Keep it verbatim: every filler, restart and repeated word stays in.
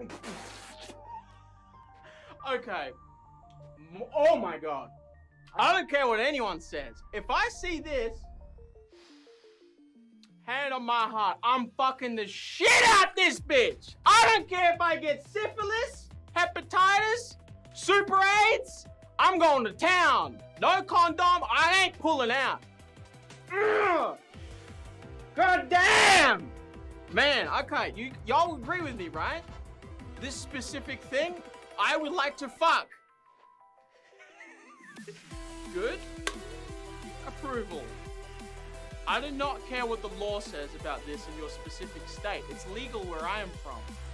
Okay. Oh my God. I don't care what anyone says. If I see this, hand on my heart, I'm fucking the shit out this bitch. I don't care if I get syphilis, hepatitis, super AIDS. I'm going to town. No condom, I ain't pulling out. Ugh. God damn. Man, okay, you y'all agree with me, right? This specific thing, I would like to fuck. Good. Approval. I do not care what the law says about this in your specific state. It's legal where I am from.